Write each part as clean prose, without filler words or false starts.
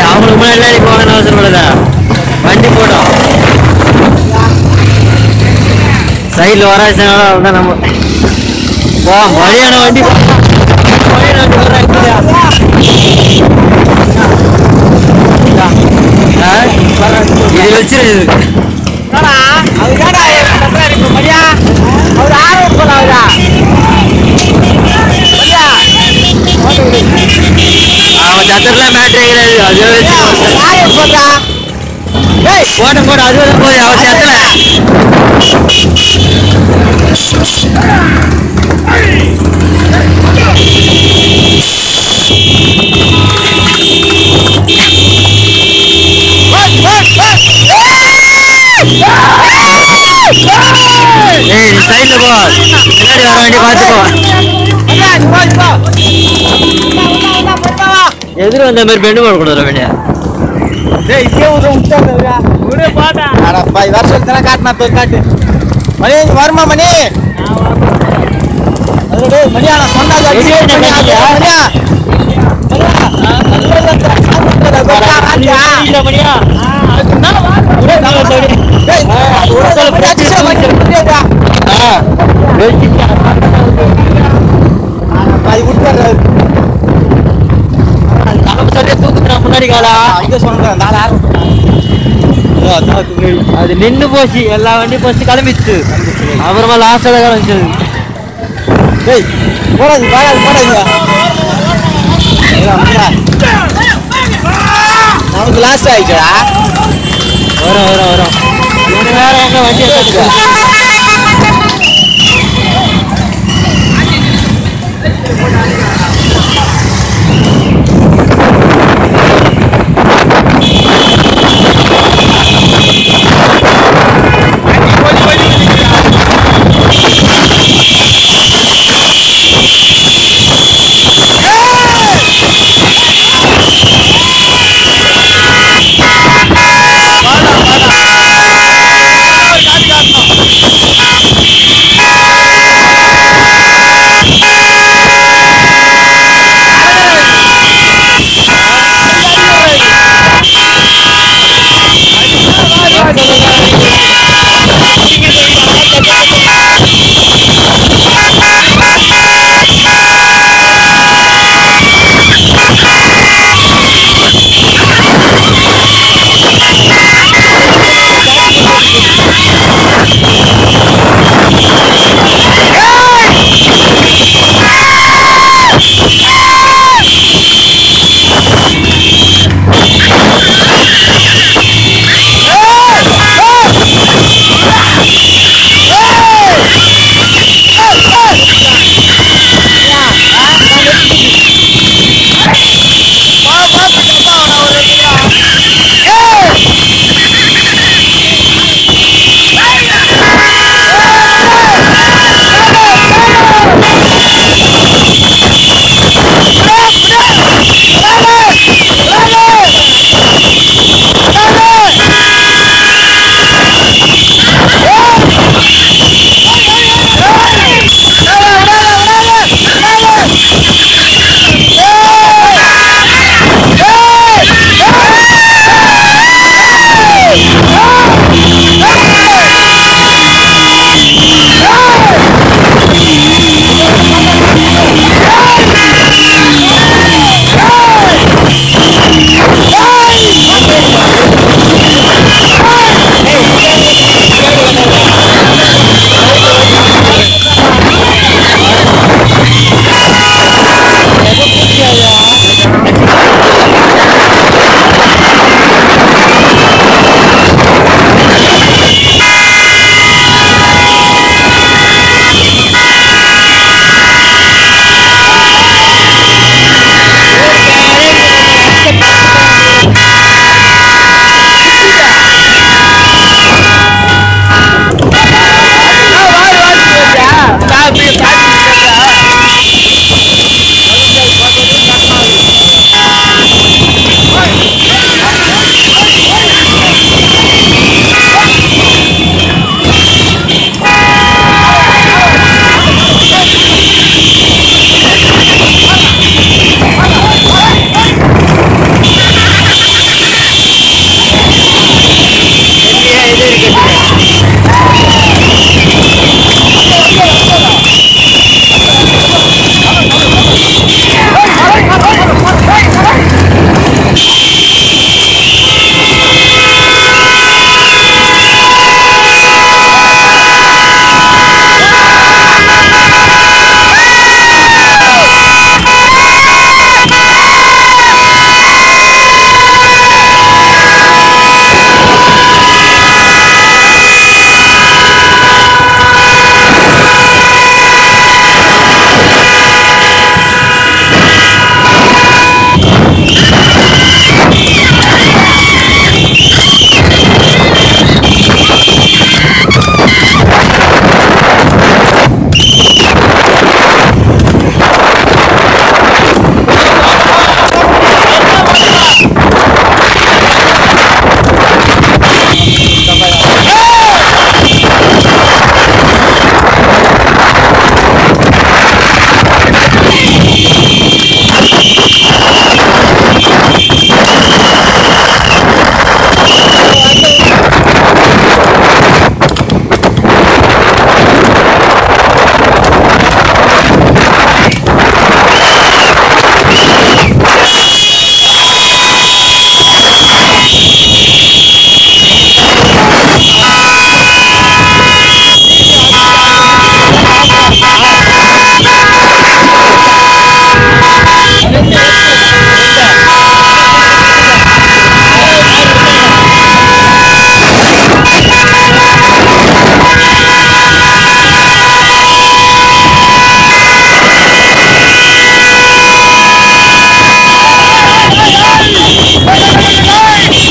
அவங்களுக்கு முன்னாடி நீ போகணும்னு அவசரப்படாத. வண்டி போடும் சைடில் வராச்சுனால அவ்வளோதான். நம்ம வழியான வண்டி இது வச்சு அவன் சத்தத்துல மேட்ரு கிடையாது. அதுவே போட்ட போட அதுவே போய் அவன் சத்தல சைட்ல போ. முன்னாடி வர வேண்டிய பார்த்துக்கோ. எதிர வந்த மாதிரி பெண்டு போடக்கூடாது வேண்டிய. வருமா மணி மணியா சொன்னா முன்னாடி காலா அது நின்று போச்சு. எல்லா வண்டியும் போச்சு கிளம்பிச்சு. அப்புறமா லாஸ்டாக தான் கிளம்பிச்சது. போடாது போடாது போடாதுங்க நமக்கு லாஸ்ட் ஆயிடுச்சா. வரும் வரும் வரும். வேற எங்க வண்டி எடுத்துக்க.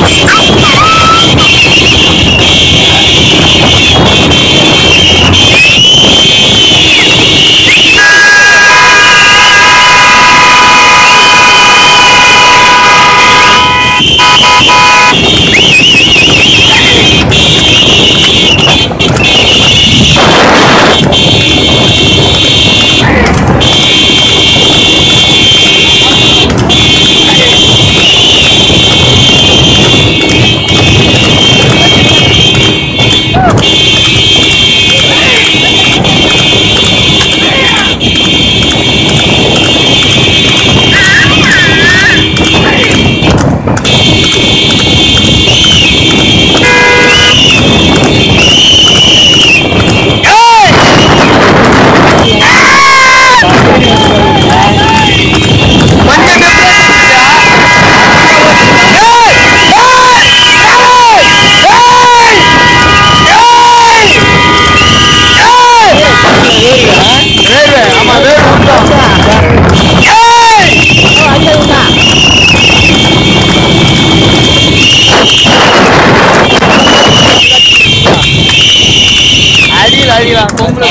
அடிக்கலாம் பொம்பளை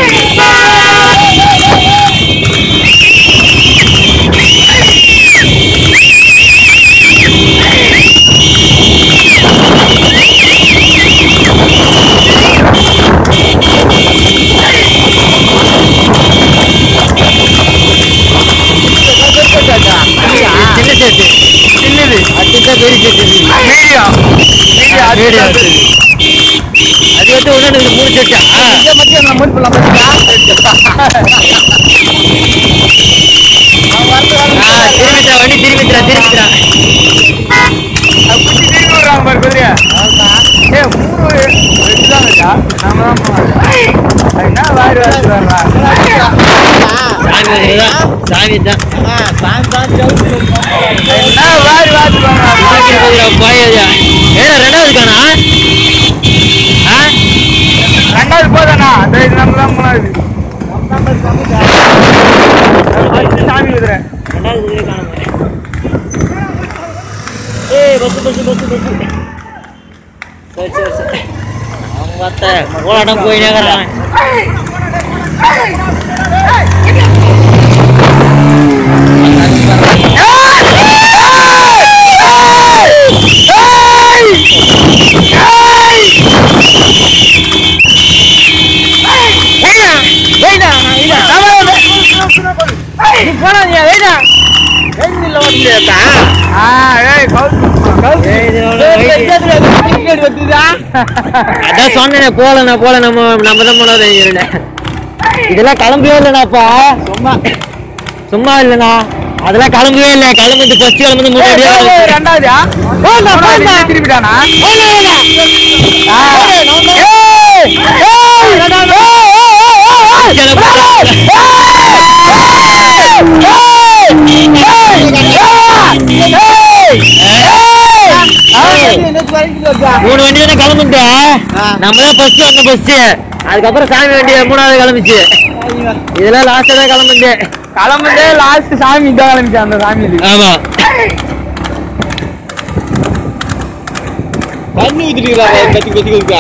சாமி தான் ரெண்டாவது காணா ரெண்டாவது போதானா நம்ம மூணாவது சாமி விடுறேன் ரெண்டாவது காண பஸ் பஸ் பஸ் பஸ் சரி சரி சரி அவங்க பார்த்த போராட்டம் போயினே இருக்கிறாங்க அதான் சொன்னேன் போல போல நம்ம தான் போனது இதெல்லாம் கிளம்பவே இல்லைனாப்பா சும்மா இல்லைண்ணா அதெல்லாம் கிளம்பவே இல்லை கிளம்பி ஃபர்ஸ்ட் கிளம்பி முன்னாடி ரெண்டாவதா திருப்பிட்டானா மூணு வண்டி தானே கிளம்பிட்டு நம்ம தான் ஃபர்ஸ்ட் வந்த பஸ் அதுக்கப்புறம் சாமி வண்டி மூணாவது கிளம்பிச்சு இதெல்லாம் லாஸ்டா தான் கிளம்புது லாஸ்ட் சாமி தான் கிளம்பிச்சு அந்த சாமி ஆமா தண்ணி ஊத்திட்டீங்களா கத்தி கத்தி கொடுக்கா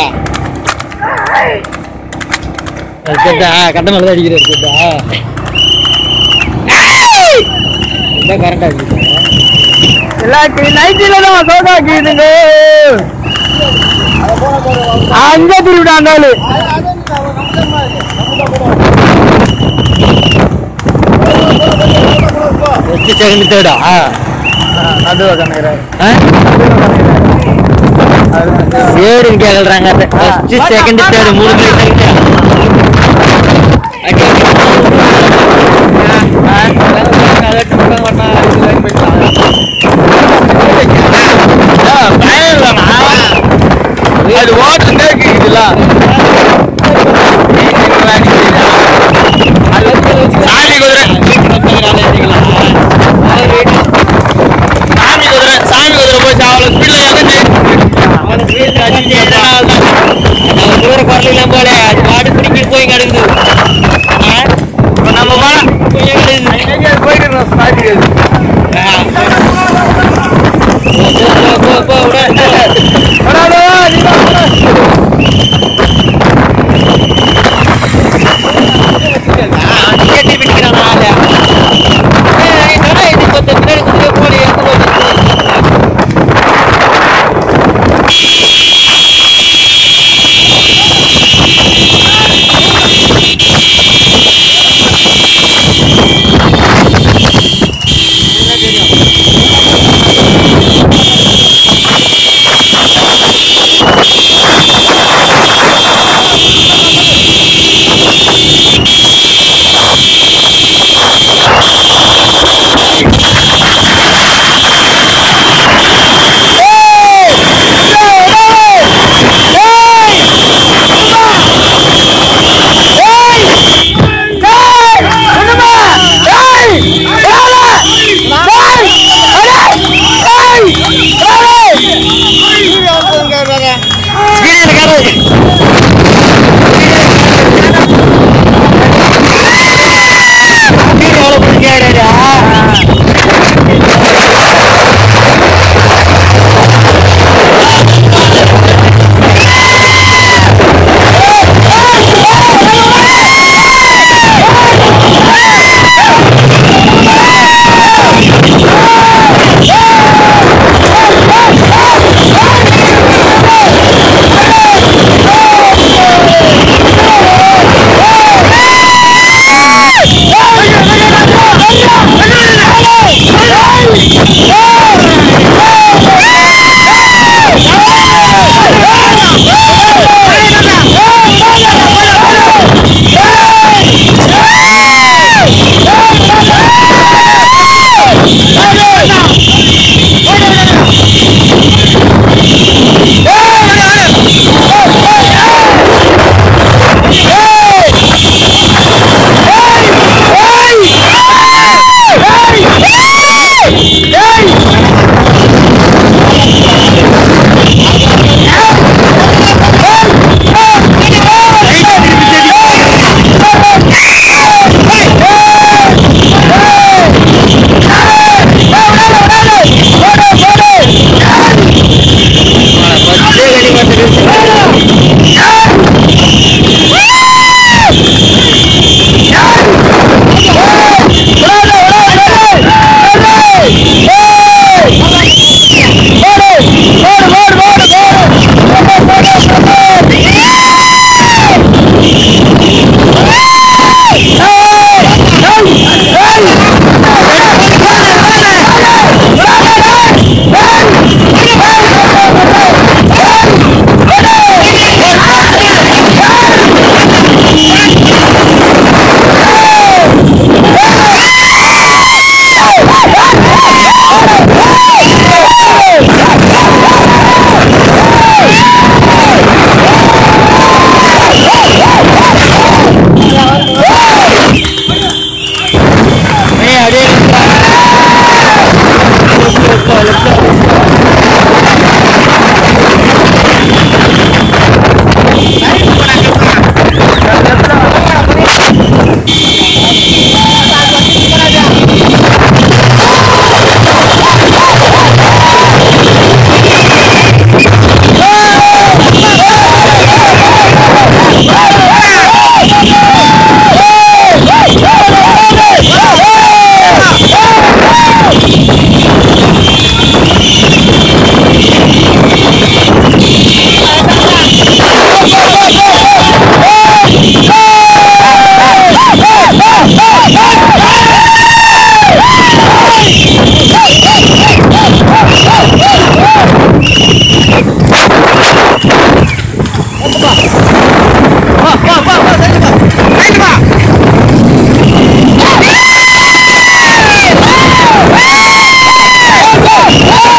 கட்ட மேல தான் அடிக்கிறார் கரெக்டா இருக்கு எல்லாத்தையும் நைட்டில தான் சோதாக்கிடுங்க அங்க திருவிடாண்டாலு செகண்ட் தேர்டா நடுவ கணக்குறாரு சேருன்னு கேள்றாங்க ஃபர்ஸ்ட் செகண்ட் தேர்ட் மூணு அது ஓட்டு கேக்குதுல்ல சாமி குதிரை போய் அவ்வளவு ஸ்பீட்ல குரலாம் போல அது பாடு பிடிக்கி போய் கிடக்குது நம்ம போயிட்டு விட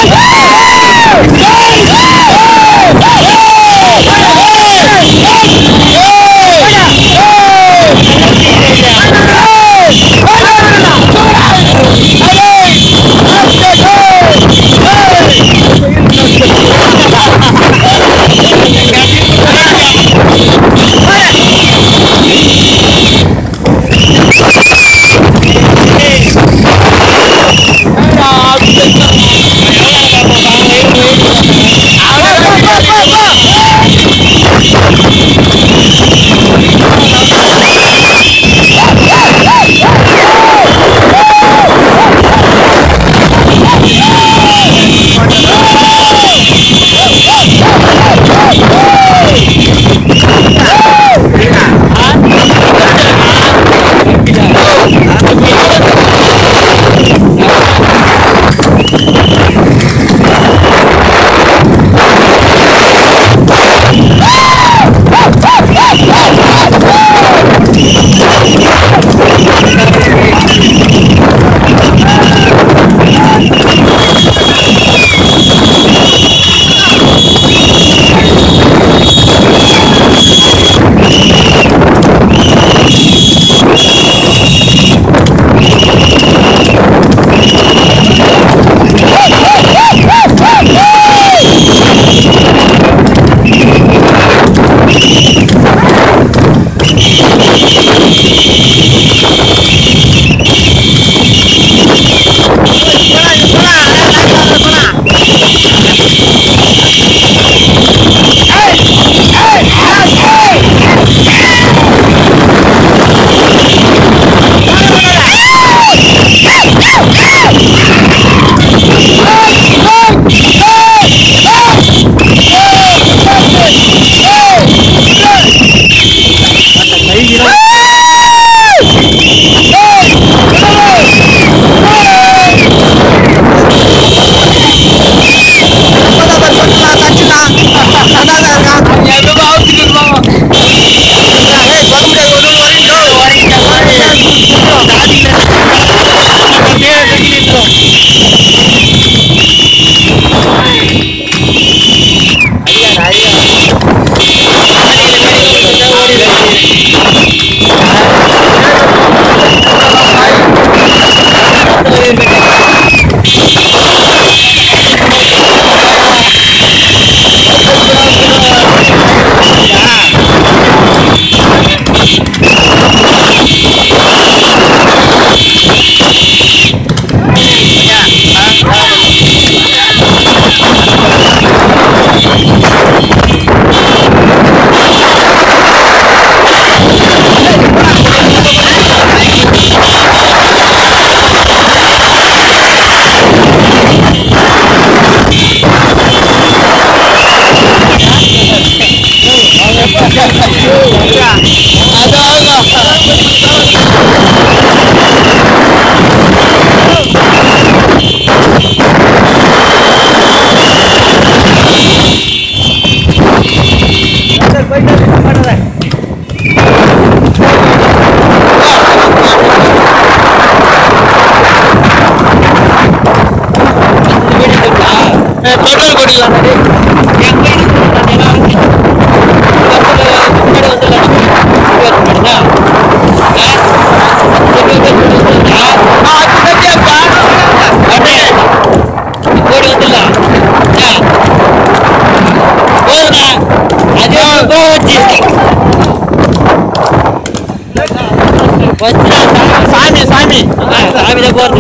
சாமி சாமி சாமி தான் போறது.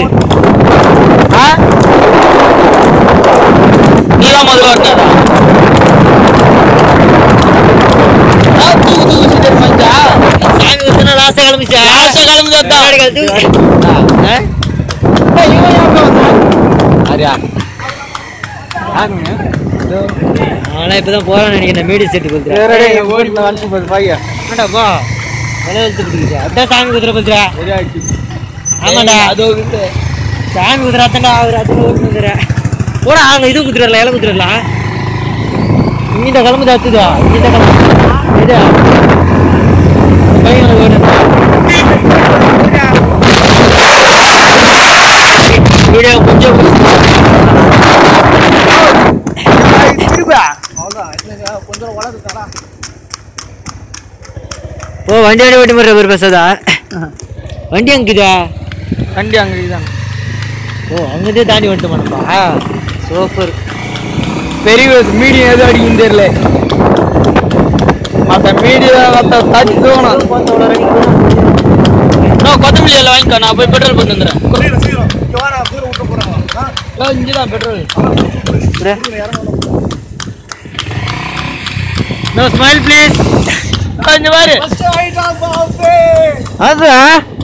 நீதான் முதல்ல வரணும். சாமி வந்து லாஸ்ட் கிளம்பிச்சா ஆனா இப்பதான் போறான்னு நினைக்கிறேன். மீடி செட்டு கொடுத்துருவாடாப்பா அதான் சாமி குதிரை பத்திரா. ஆமாண்டா சாமி குதிராத்தண்டா அவர் அது குதிரை போடா. அவங்க இது குதிரலாம் இலை குதிரலாம் இந்த கிளம்பு தத்துதா இந்த கிளம்பு இது பையனை வீடியோ கொஞ்சம் ஓ வண்டி ஓட்டி மாதிரி பேசாதா வண்டி அங்குதா வண்டி அங்கே இதுதான் ஓ அங்கேருந்தே தாண்டி வந்துட்டு மாட்டப்பா சூப்பர் பெரிய மீடியம் எதுவும் அடிக்கும் தெரியல மற்ற மீடியம் மற்ற தச்சு தூணும் கொத்தமல்லி எல்லாம் வாங்கிக்கோ நான் போய் பெட்ரோல் போட்டு வந்துடுறேன் இங்கே தான் பெட்ரோல் நோ ஸ்மைல் ப்ளீஸ் இங்கே பாரு அது